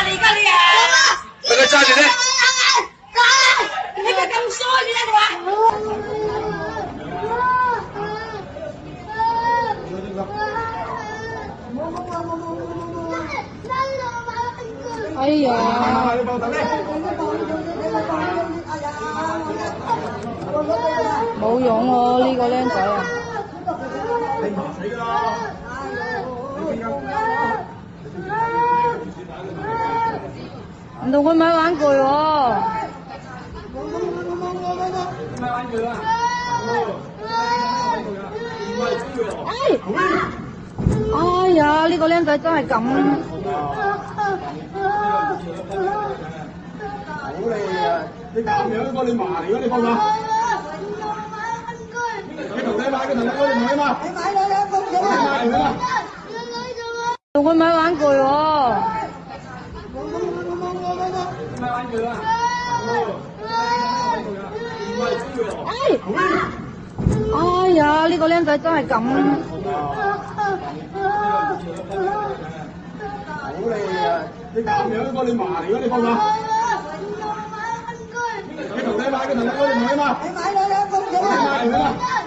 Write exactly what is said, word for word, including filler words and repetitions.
嚟㗎你啊！ 俾佢揸住先。 你咪咁衰嘅啦，你話？ 哎呀！冇用喎，呢個僆仔啊！ 你麻死㗎啦！ 唔同佢買玩具喎。 買玩具啊！ 哎！哎呀！呢個僆仔真係咁。 好你啊！你咁樣幫你嫲嚟㗎，你放下。你同你買嘅同你嗰啲買啊嘛。你買兩兩個幾啊？你買啊嘛。 同佢買玩具喎。 買玩具啊！ 哎！哎呀！呢個僆仔真係咁。 好你啊！你咁樣幫你嫲嚟㗎，你放下。你同你買嘅同你嗰啲買啊嘛。你買兩兩個幾啊？你買啊嘛。